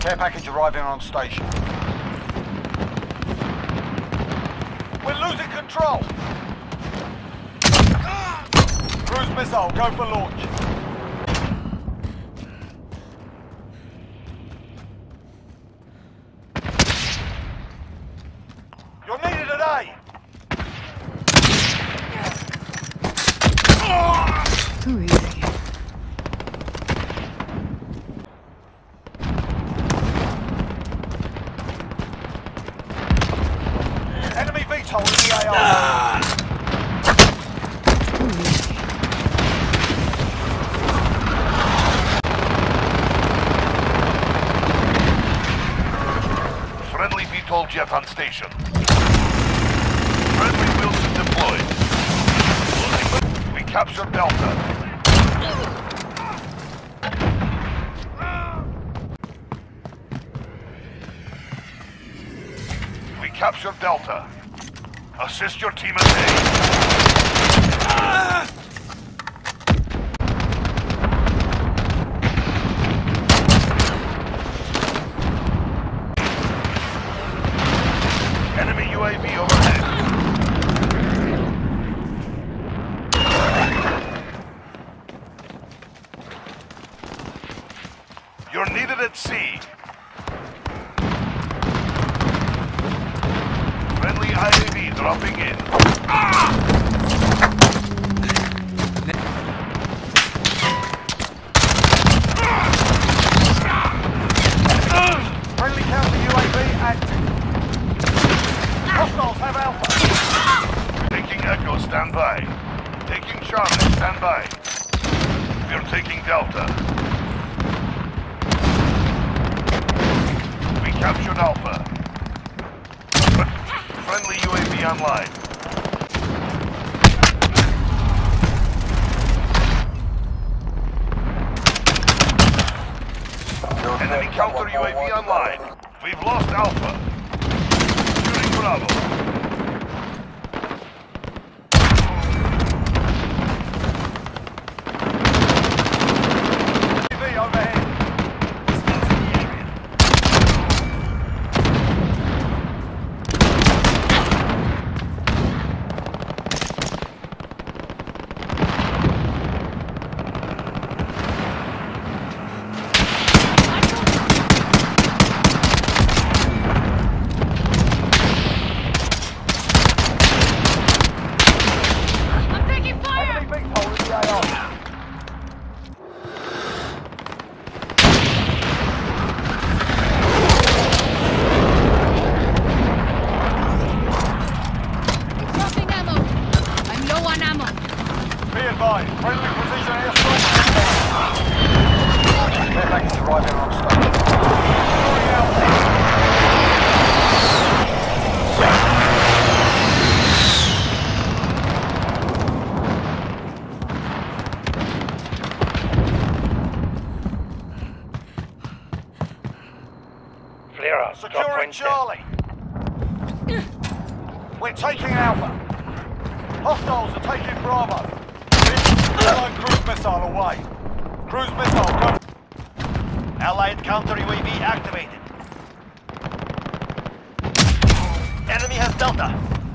Care package arriving on station. We're losing control! Cruise missile, go for launch. You're needed at A! Too easy. Enemy VTOL in the AR. Too easy. Friendly VTOL jet on station. Friendly Wilson deployed. We captured Delta. We captured Delta. Assist your team at A. Enemy UAV overhead. You're needed at sea. Friendly IAV dropping in. Friendly counter UAV active. Hostiles have Alpha. Taking Echo, stand by. Taking Charlie, stand by. We're taking Delta. We captured Alpha. Friendly UAV online. Enemy counter UAV online. We've lost Alpha. Securing Bravo. UAV overhead. I'm taking fire! Enemy VTOL in the AR. Dropping ammo. I'm low on ammo. Be advised, friendly precision airstrike. Care package arriving on station. Securing Alpha. Flare up. Securing Charlie. We're taking Alpha. Hostiles are taking Bravo. Allied cruise missile away. Cruise missile go. Allied counter UAV activated. Enemy has Delta.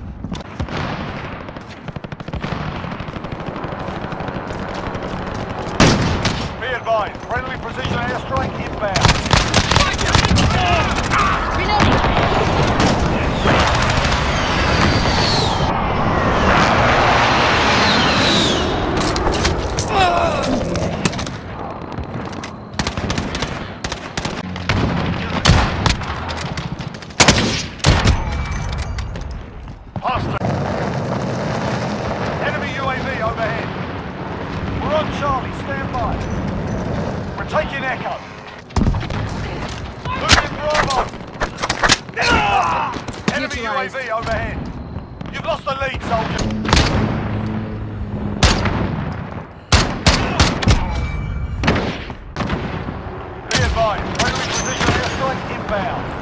Be advised, friendly precision airstrike inbound. Hostile. Enemy UAV overhead. We're on Charlie, stand by. We're taking Echo. Losing Bravo. Enemy Neutralized. UAV overhead. You've lost the lead, soldier. Be advised, friendly precision airstrike inbound.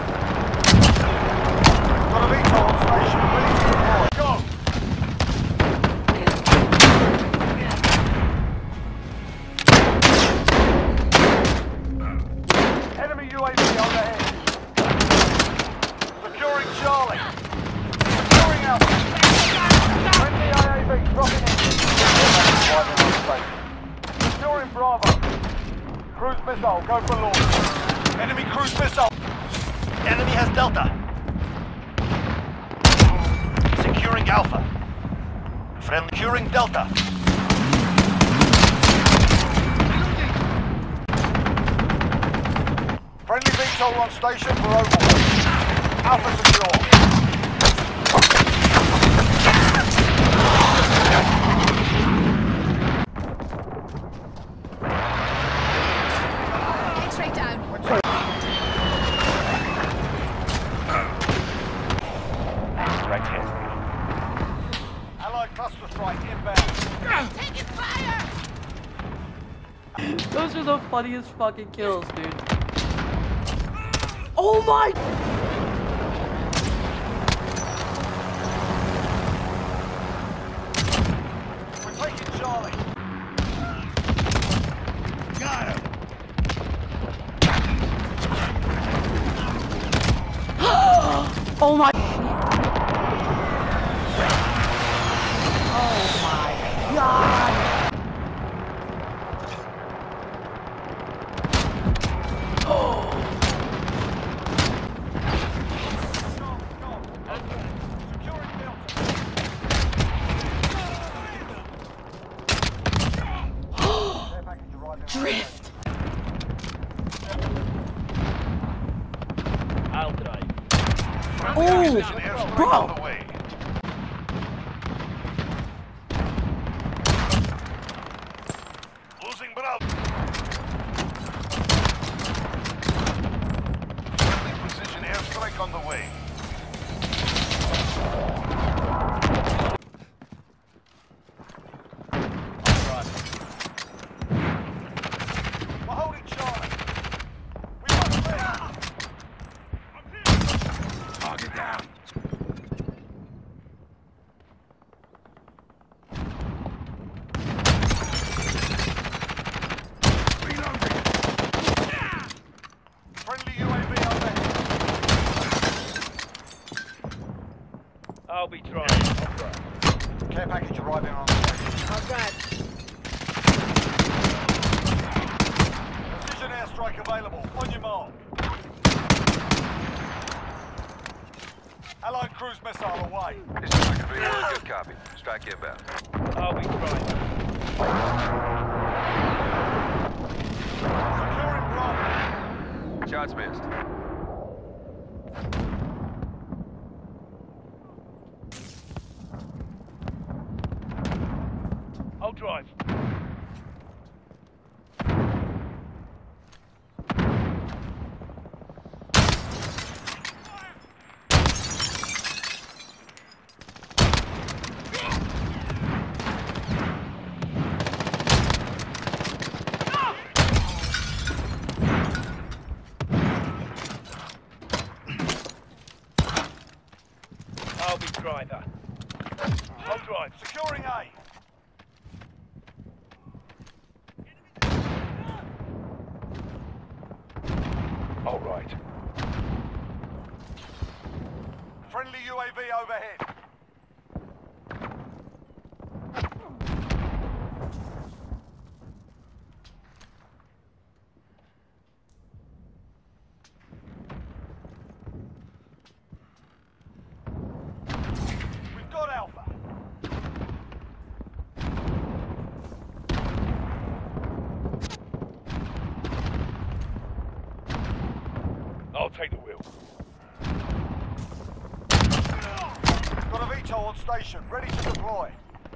Got a VTOL on station, ready to deploy. Go! Enemy UAV overhead. Securing Bravo. Cruise missile, go for launch. Enemy cruise missile. Enemy has Delta. Securing Alpha. Friendly securing Delta. Friendly VTOL on station for overwatch. Alpha secure. X-ray down. Allied cluster strike inbound. Taking fire! Those are the funniest fucking kills, dude. Oh my! We're taking Charlie. Got him. Oh my! Oh my god! Securing Delta. Care package arriving. Drift! I'll drive. Oh! Bro! Losing Bravo. Friendly precision airstrike on the way. We're holding Charlie. We must win. Target down. Friendly UAV overhead. I'll be trying. Care package arriving on station. All right. Precision airstrike available. On your mark. Allied cruise missile away. This is like a really good copy. Strike inbound. I'll be trying. Securing Bravo. Shots missed. I'll drive. I'll be driver. I'll drive. Securing A. All right. Friendly UAV overhead. We've got Alpha. I'll take the wheel. Got a VTOL on station, ready to deploy.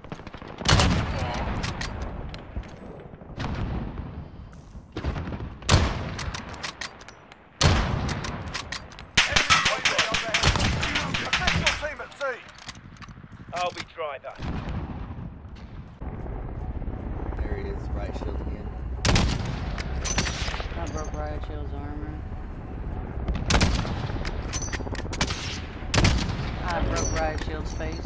Enemy UAV overhead. Protect your team at sea. I'll be driver. There he is, right shield again. I broke Riot Shield's armor. I broke Riot Shield's face.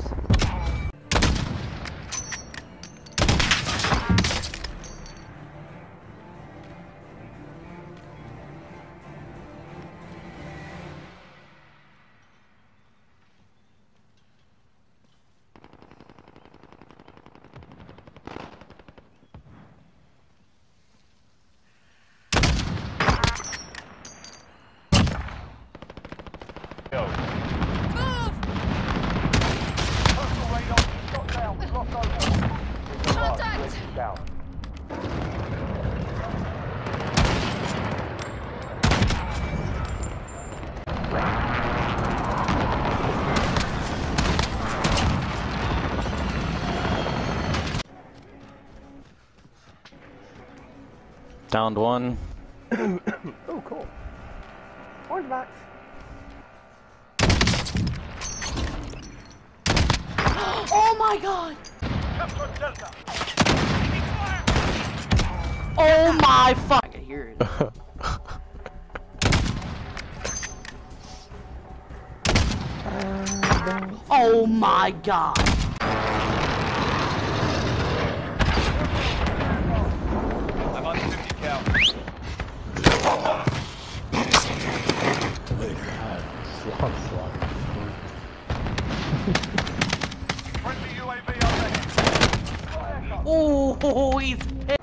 Downed one. Oh, cool. Orange box. Oh my god! Capture Delta. Oh my fuck! I can hear it. Oh my god! I'm on 50 cal. Friendly UAV overhead. Oh, he's